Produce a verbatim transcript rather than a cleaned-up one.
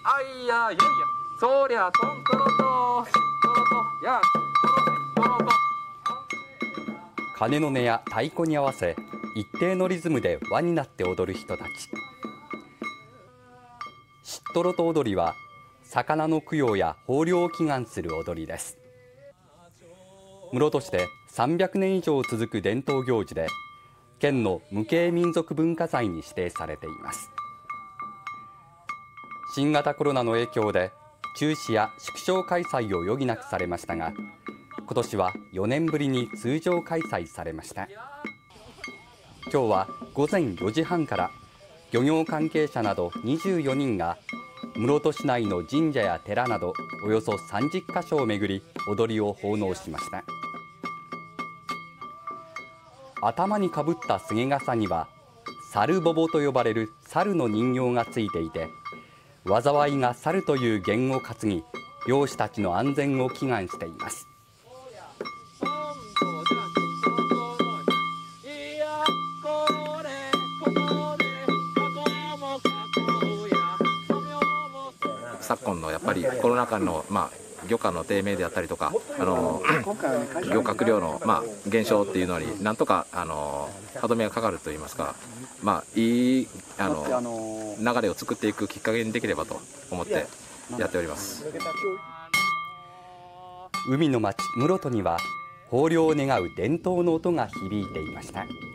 あいやいやいや、そりゃとんとろととろとやとろと。 鐘の音や太鼓に合わせ一定のリズムで輪になって踊る人たち。しっとろと踊りは魚の供養や豊漁を祈願する踊りです。室戸市でさんびゃくねん以上続く伝統行事で、県の無形民族文化財に指定されています。新型コロナの影響で中止や縮小開催を余儀なくされましたが、今年はよねんぶりに通常開催されました。今日は午前よじはんから漁業関係者などにじゅうよにんが室戸市内の神社や寺などおよそさんじゅっかしょを巡り踊りを奉納しました。頭にかぶったすげ笠には猿ボボと呼ばれる猿の人形がついていて、災いが去るという言を担ぎ、漁師たちの安全を祈願しています。 昨今のやっぱりコロナ禍の、まあ、漁価の低迷であったりとか、あの漁獲量の、まあ、減少っていうのになんとかあの歯止めがかかるといいますか、まあ、いいあの流れを作っていくきっかけにできればと思ってやっております。 海の町室戸には豊漁を願う伝統の音が響いていました。